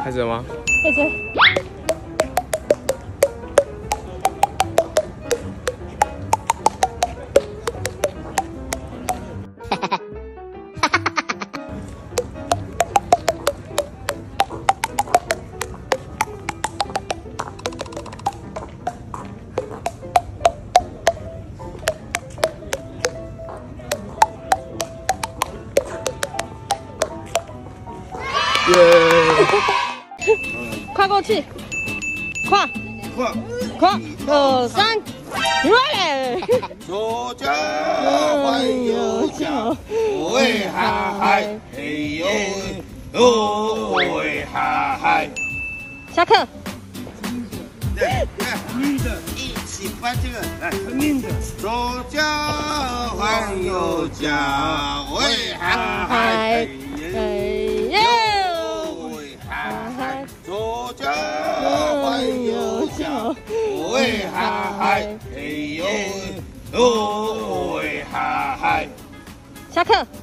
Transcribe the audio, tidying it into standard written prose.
开始了吗？ 开始。 耶！ 跨过去，跨，2、3，来！ 左脚换右脚，喂哈嗨，嘿呦呦，喂哈嗨。 下课。 对，逆着，一起翻这个，来，逆着，左脚换右脚，喂哈嗨，嘿呦。左脚换右脚，喂哈嗨，嘿呦呦，喂哈嗨。 下课。